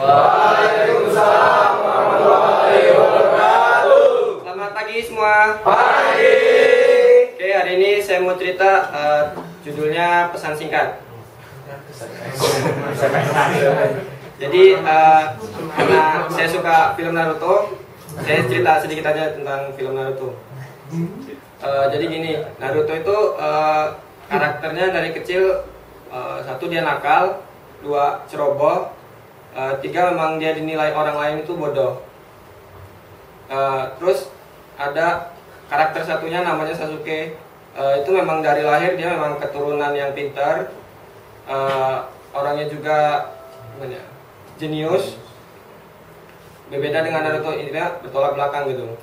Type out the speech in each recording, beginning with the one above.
Waalaikumsalam warahmatullahi wabarakatuh. Selamat pagi semua. Pagi. Oke, hari ini saya mau cerita judulnya pesan singkat. Jadi karena saya suka film Naruto, saya cerita sedikit aja tentang film Naruto. Jadi gini, Naruto itu karakternya dari kecil, satu dia nakal, dua ceroboh, tiga memang dia dinilai orang lain itu bodoh. Terus ada karakter satunya namanya Sasuke. Itu memang dari lahir dia memang keturunan yang pintar, orangnya juga gimana ya, jenius. Berbeda dengan Naruto, ini bertolak belakang gitu.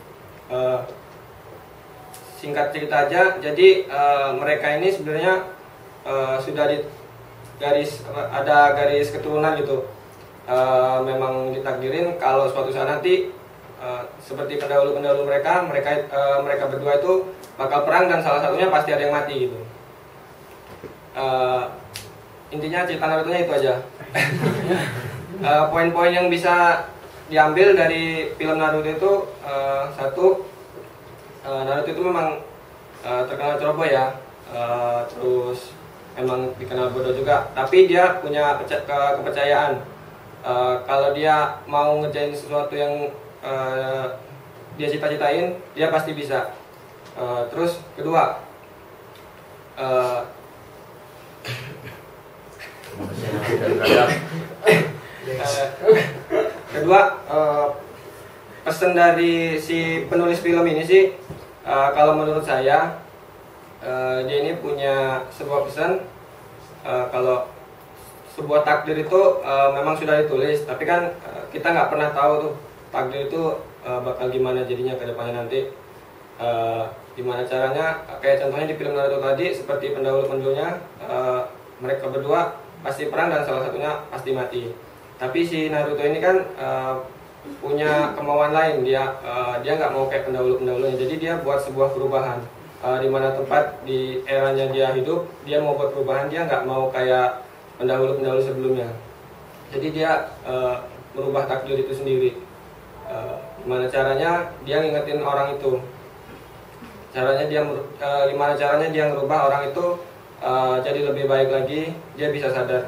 Singkat cerita aja, jadi mereka ini sebenarnya sudah di ada garis keturunan gitu. Memang ditakdirin kalau suatu saat nanti seperti pendahulu-pendahulu mereka berdua itu bakal perang dan salah satunya pasti ada yang mati gitu. Intinya cerita Naruto-nya itu aja. Poin-poin yang bisa diambil dari film Naruto itu, satu, Naruto itu memang terkenal ceroboh ya, terus memang dikenal bodoh juga, tapi dia punya kepercayaan. Kalau dia mau ngerjain sesuatu yang dia cita-citain, dia pasti bisa. Terus kedua, pesan dari si penulis film ini sih, kalau menurut saya dia ini punya sebuah pesan, kalau sebuah takdir itu memang sudah ditulis, tapi kan kita nggak pernah tahu tuh takdir itu bakal gimana jadinya ke depannya nanti. Gimana caranya, kayak contohnya di film Naruto tadi, seperti pendahulu-pendahulunya, mereka berdua pasti perang dan salah satunya pasti mati. Tapi si Naruto ini kan punya kemauan lain, dia nggak mau kayak pendahulu-pendahulunya, jadi dia buat sebuah perubahan. Di mana tempat di eranya dia hidup, dia mau buat perubahan, dia nggak mau kayak pendahulu-pendahulu sebelumnya. Jadi dia merubah takdir itu sendiri. Gimana caranya dia ngingetin orang itu, gimana caranya dia merubah orang itu jadi lebih baik lagi, dia bisa sadar.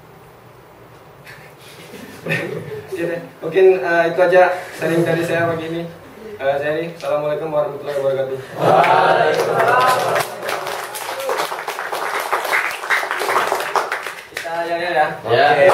Mungkin itu aja sharing dari saya pagi ini. Assalamualaikum warahmatullahi wabarakatuh. Waalaikumsalam. Kita ya. Ya.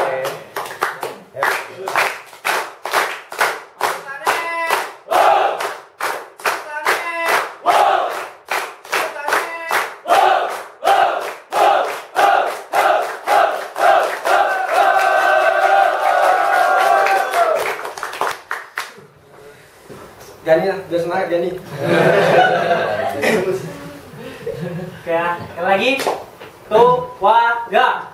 Gani lah, biar semangat Gani. Oke, lagi. Tuh, wa, ga.